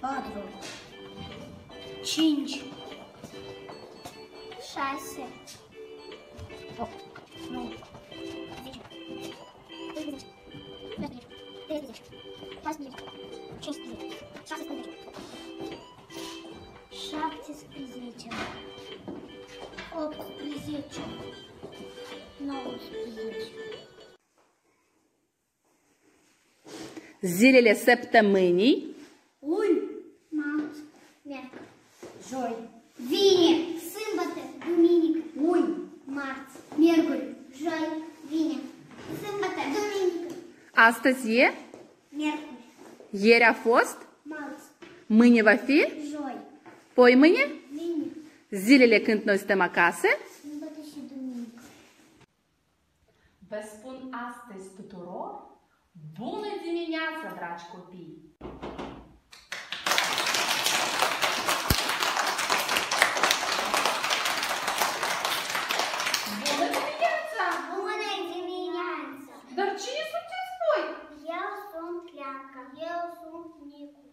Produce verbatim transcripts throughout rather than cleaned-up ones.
patru, cinci, șase, opt, nouă, zece, doisprezece, treisprezece, paisprezece, cincisprezece, șaptesprezece, șaptesprezece, optsprezece, nouăsprezece. Zilele săptămânii: luni, Marți, miercuri, joi, vineri, sâmbătă, duminică, luni, marți, miercuri, joi, vineri, sâmbătă, duminică, astăzi e, miercuri, ieri a fost, marți, mâine va fi, joi, poi mâine, vineri, zilele când noi stăm acasă. sâmbătă și duminică. Vă spun astăzi tuturor bună dimineața, dragi copii! Bună dimineața! Bună dimineața! Dar cine sunteți voi? Eu sunt Leaca. Eu sunt Nicu.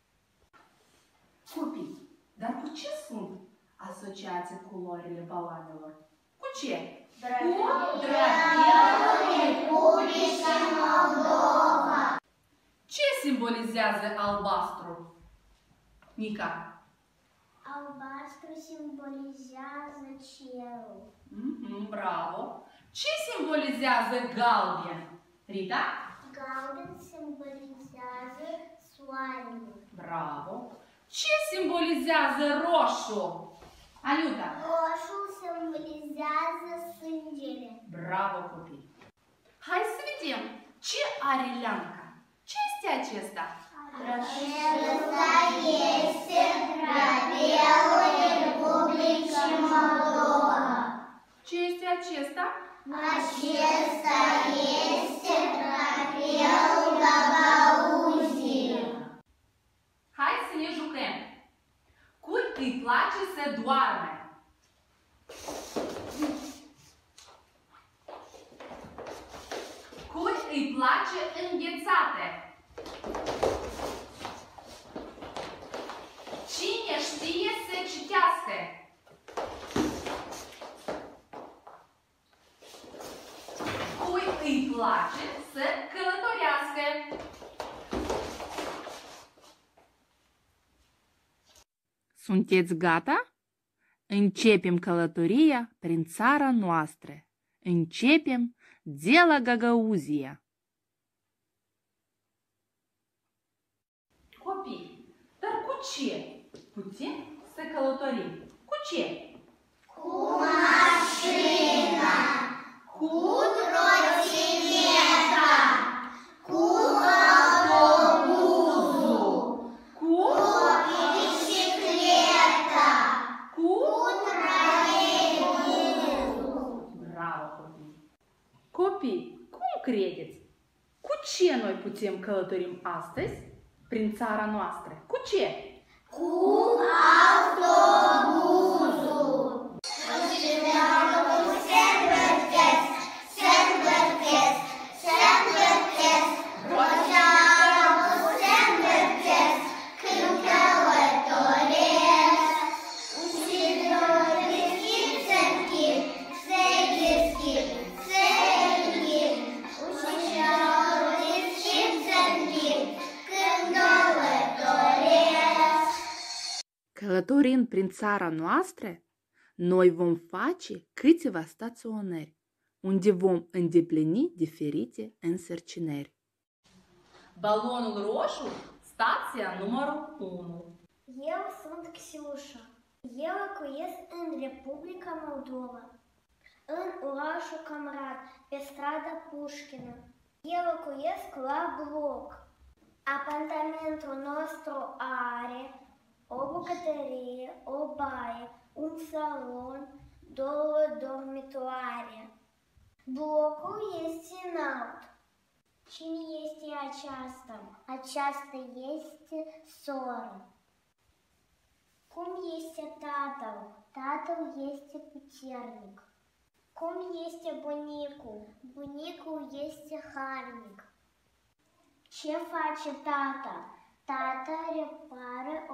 Copii, dar cu ce sunt asociate culorile baloanelor? Cu ce? Cu drapelul Republicii Moldova. Ce simbolizează albastru? Nica. Albastru simbolizează cerul. Mm-hmm, bravo. Ce simbolizează galben? Rita? Galben simbolizează soarele. Bravo. Ce simbolizează roșu? Aniuta? Roșu simbolizează sângele. Bravo, copii! Hai să vedem ce are Leanca. Ce este acesta? Acesta este drapelul Republicii Moldova. Ce este acesta? Acesta este drapelul Gagauziei. Hai să ne jucăm. Cui îi place să doarme? Cui îi place înghețate? Cine știe să citească? Cui îi place să călătorească? Sunteți gata? Începem călătoria prin țara noastră. Începem de la Gagauzia. Copii, dar cu ce putem să călătorim? Cu ce? Cu mașina, Cu trotineta, cu autobuzul, Cu bicicleta, Cu troleibuzul. Bravo, copii! Copii, cum credeți? Cu ce noi putem călătorim astăzi prin țara noastră? Cu ce? Cu autobuzul. Se învârtesc, se învârtesc, se învârtesc, roțeanul se învârtesc, când călătoresc. Ușilor deschid, se închid, se deschid, se închid. Ușilor deschid, se închid, când călătoresc. Călătorind prin țara noastră, noi vom face câteva staționări, unde vom îndeplini diferite însărcinări. Balonul roșu, stația numărul unu. Eu sunt Xiușa. Eu locuiesc în Republica Moldova, în orașul Comrat, pe strada Pușkină. Eu locuiesc la bloc. Apartamentul nostru are o bucătărie, o baie, un salon, două dormitoare. Blocul este înalt. Cine este aceasta? Aceasta este soră. Cum este tatăl? Tatăl este puternic. Cum este bunicul? Bunicul este harnic. Ce face tata? Tata repară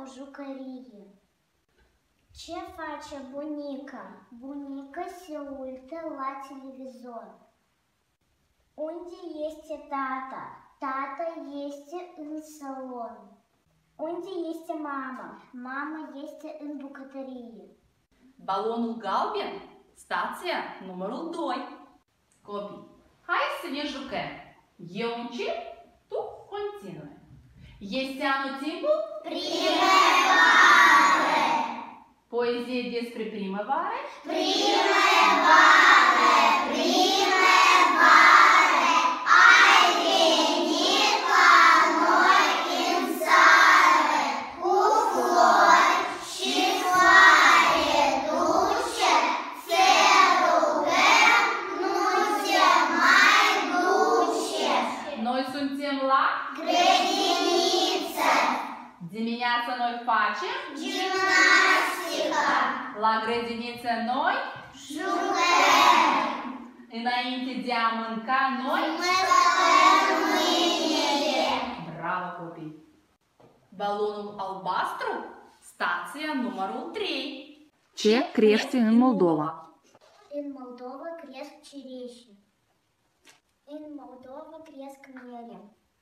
o jucărie. Ce face bunica? Bunica se uită la televizor. Unde este tata? Tata este în salon. Unde este mama? Mama este în bucătărie. Balonul galben, stația numărul doi. Copii, hai să ne jucăm. Eu încep, tu continui. Este anotimpul? Primăvară! Poezie despre primăvară? Primăvară! Primăvară! Ai venit la noi în țară cu flori și floare dulce. Să rugăm, nu se mai duce. Noi suntem la Grădiniță! dimineața noi facem, Gimnastică! la grădiniță noi, Jucăm! înainte de a mânca noi. Măscăm mâinile! Bravo, copii! Balonul albastru, stația numărul trei. Ce crește în Moldova? În Moldova cresc cireși. În Moldova cresc miere.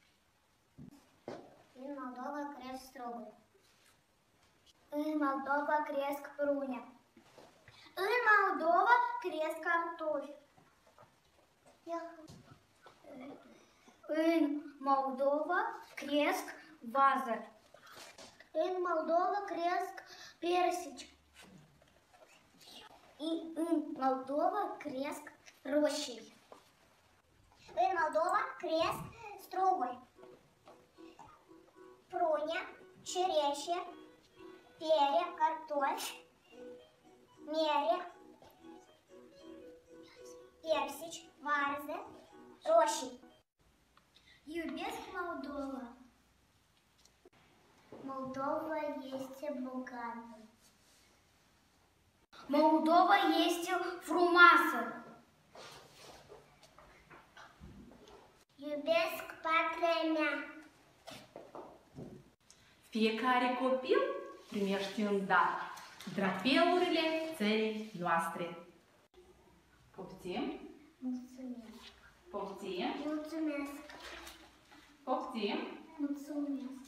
În Moldova cresc struguri. În Moldova cresc prune. În Moldova cresc cartofi. În Moldova cresc vazări. În Moldova cresc persici. În Moldova cresc roșii. În Moldova cresc struguri, prune, cireșe, pere, cartofi, mere, persici, varză, roșii. Iubesc Moldova. Moldova este bogată. Moldova este frumoasă. Iubesc patria mea. Fiecare copil primește un dar, drapelurile țării noastre. Poftim? Mulțumesc. Poftim? Mulțumesc. Poftim? Mulțumesc.